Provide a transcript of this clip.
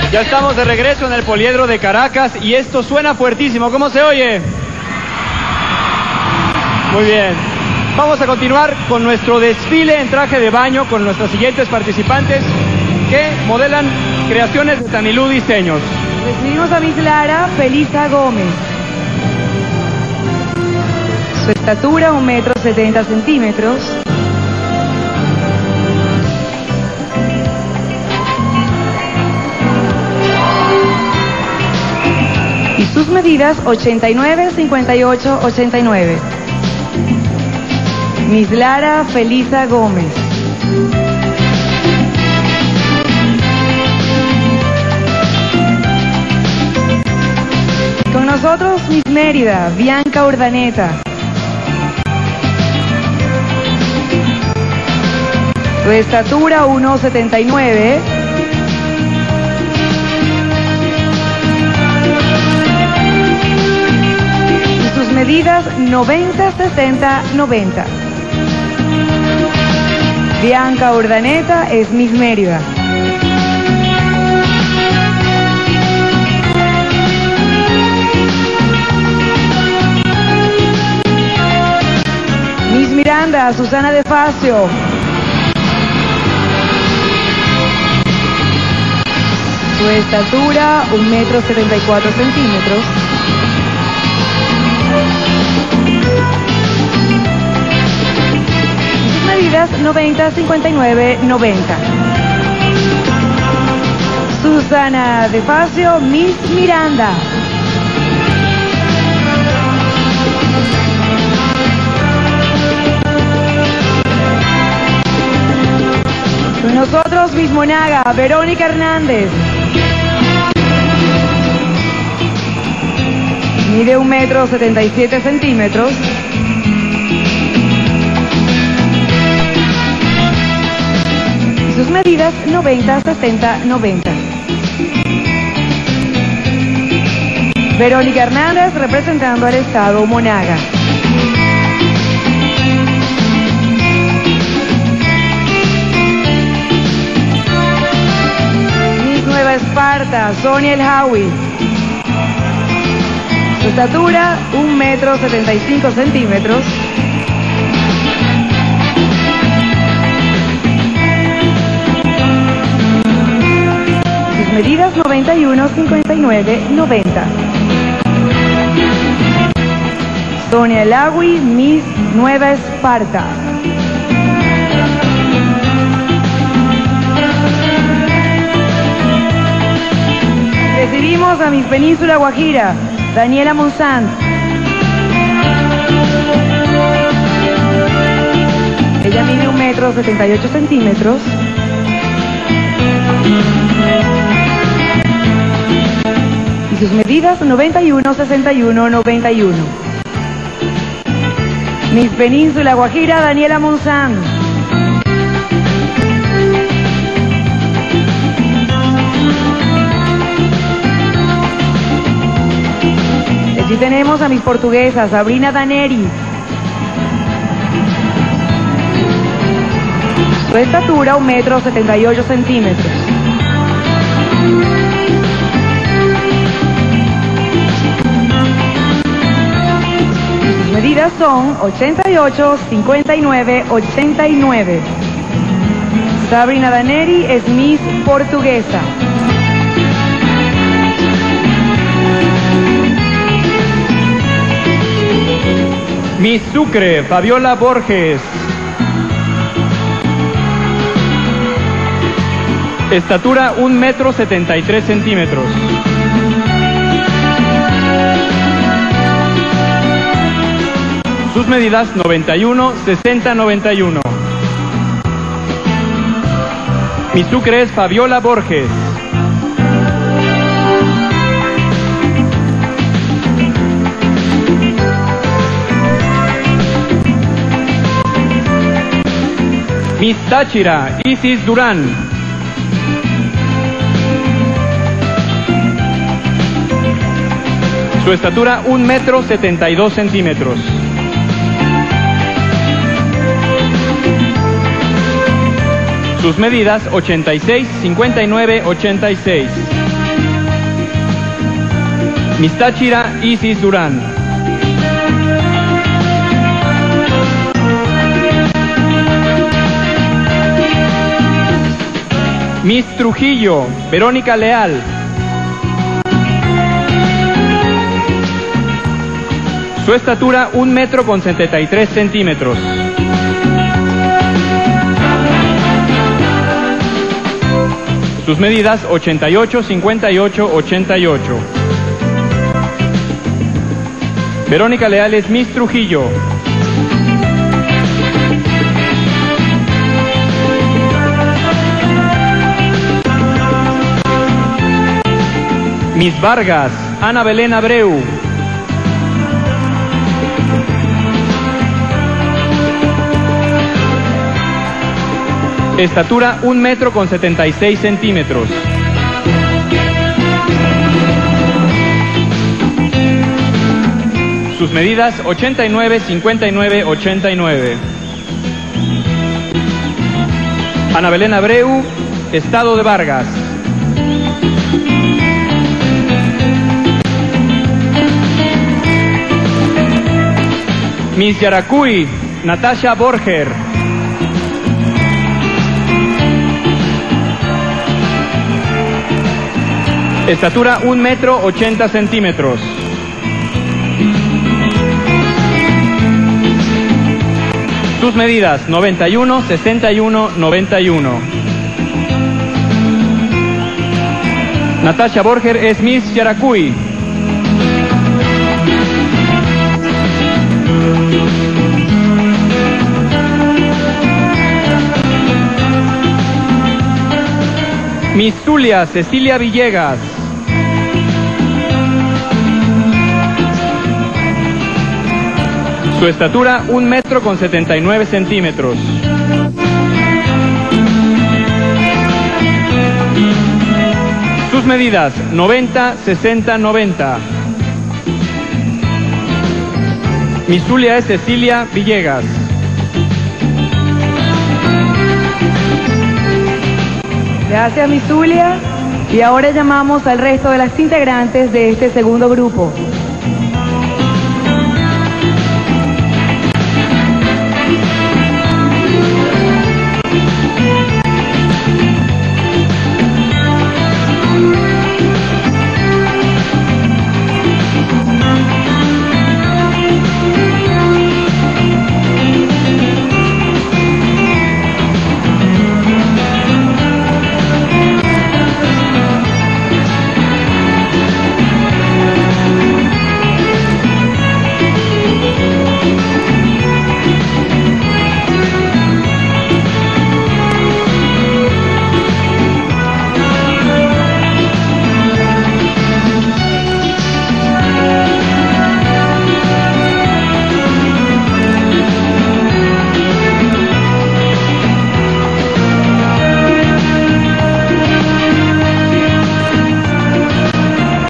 Ya estamos de regreso en el Poliedro de Caracas y esto suena fuertísimo. ¿Cómo se oye? Muy bien. Vamos a continuar con nuestro desfile en traje de baño con nuestras siguientes participantes que modelan creaciones de Tanilú Diseños. Recibimos a Miss Lara Felisa Gómez. Su estatura 1,70 m. Y sus medidas 89, 58, 89. Miss Lara Felisa Gómez. Con nosotros Miss Mérida, Bianca Urdaneta. Su estatura 1,79. Y sus medidas 90, 60, 90. Bianca Urdaneta es Miss Mérida. Miss Miranda, Susana de Facio. Su estatura 1,74 m. Sus medidas 90, 59, 90. Susana de Facio, Miss Miranda. Con nosotros Miss Monaga, Verónica Hernández. Mide 1,77 m. Y sus medidas 90, 60, 90. Verónica Hernández representando al estado Monaga. Miss Nueva Esparta, Sonia El Hawi. Su estatura 1,75 m. Sus medidas 91, 59, 90. Sonia El Hawi, Miss Nueva Esparta. Recibimos a Miss Península Guajira, Daniela Monzant. Ella mide 1,78 m. Y sus medidas 91, 61, 91. Miss Península Guajira, Daniela Monzant. Aquí tenemos a Miss Portuguesa, Sabrina Daneri. Su estatura 1,78 m. Sus medidas son 88, 59, 89. Sabrina Daneri es Miss Portuguesa. Miss Sucre, Fabiola Borges. Estatura 1,73 m. Sus medidas 91, 60, 91. Miss Sucre es Fabiola Borges. Miss Táchira, Isis Durán. Su estatura 1,72 m. Sus medidas 86, 59, 86. Miss Táchira Isis Durán. Miss Trujillo, Verónica Leal. Su estatura 1,73 m. Sus medidas 88, 58, 88. Verónica Leal es Miss Trujillo. Miss Vargas, Ana Belén Abreu. Estatura 1,76 m. Sus medidas 89, 59, 89. Ana Belén Abreu, Estado de Vargas. Miss Yaracuy, Natasha Borger. Estatura 1,80 m. Sus medidas 91, 61, 91. Natasha Borger es Miss Yaracuy. Miss Zulia Cecilia Villegas. Su estatura 1,79 m. Sus medidas 90, 60, 90. Miss Zulia es Cecilia Villegas. Gracias, Miss Zulia. Y ahora llamamos al resto de las integrantes de este segundo grupo.